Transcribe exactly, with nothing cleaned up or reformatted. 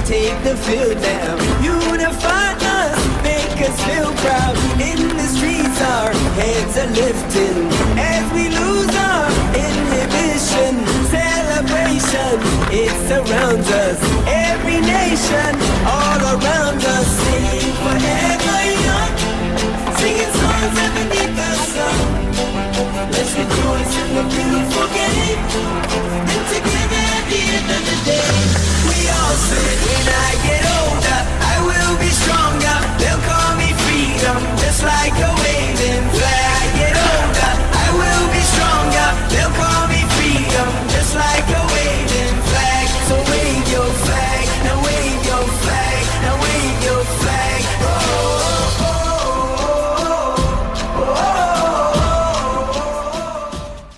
take the field now. Unify us, make us feel proud. In the streets our heads are lifting as we lose our inhibition. Celebration, it surrounds us. Every nation, all around us. Sing forever young, singing songs underneath the sun. Let's rejoice in the beautiful game.